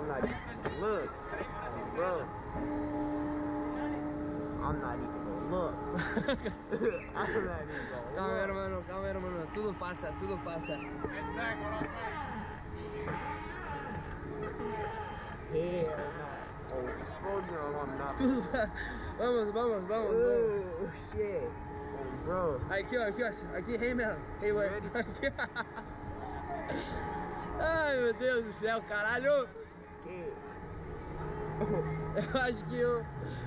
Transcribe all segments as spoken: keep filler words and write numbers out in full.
not even look, bro. I'm not even gonna look. I'm not even gonna Calma, look. hermano, calma, hermano. Tudo pasa, tudo pasa. It's back, what I'll tell Hell no. Oh, fuck no, I'm not. Tudo pasa. Vamos, vamos, vamos, vamos. Oh, shit. Oh, bro. Aqui, ó, aqui, ó. Aqui, hey, man. Hey, boy. Ready? Aqui. Ai, meu Deus do céu, caralho. Que? Eu acho que eu...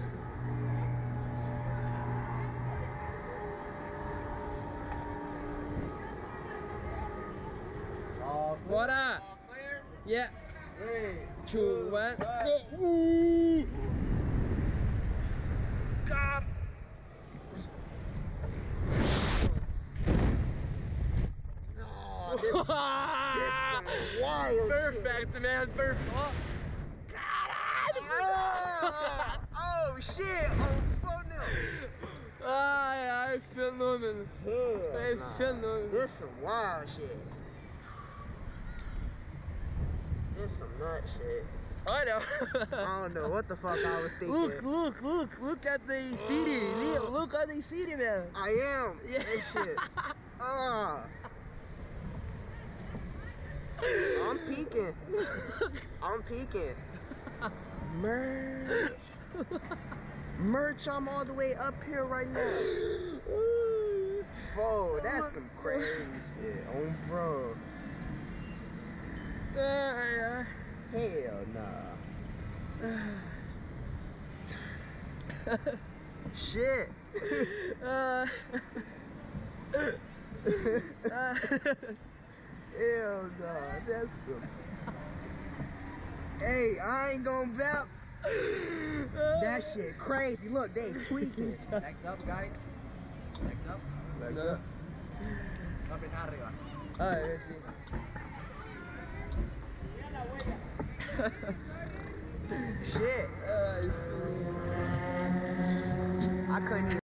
Bora! All clear? Yeah. Hey. Two, one, go. Ooh. God. Oh, this, this some wild Perfect, shit. man. Perfect. Oh. Caralho! Oh, oh shit! Oh fuck no! Ai, ai, fenômeno. Hell É nah. fenômeno. This some wild shit. This some nut shit. Olha. I don't know what the fuck I was thinking. Look, look, look, look at the city. Oh. Look at the city, man. I am. Yeah. This shit. Ah. I'm peeking. I'm peeking. Merch. Merch, I'm all the way up here right now. Whoa, that's some crazy shit. On bro. Ai, ai. Hell nah. Shit. Ah. Ah. Hell nah. That's some. Hey, I ain't gonna bap. That shit crazy. Look, they tweaking. Next up, guys. Next up. Legs No. up. Up in arriba. Ai, assim. Shit. Ai, I couldn't even